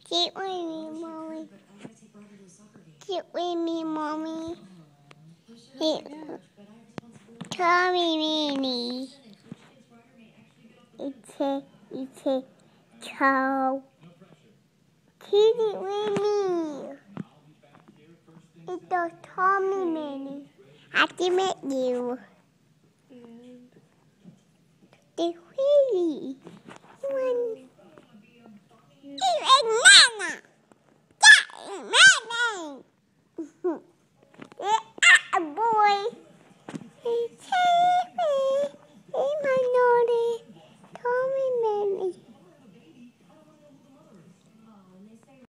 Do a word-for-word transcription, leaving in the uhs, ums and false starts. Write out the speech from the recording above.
Sit with me, mommy. Sit with me, mommy. Sit. Tell me, Minnie. It's a, it's a cow. Sit with me. It's a Tommy, Minnie. I can meet you. The wheelie. One. It's a nana. That is my name.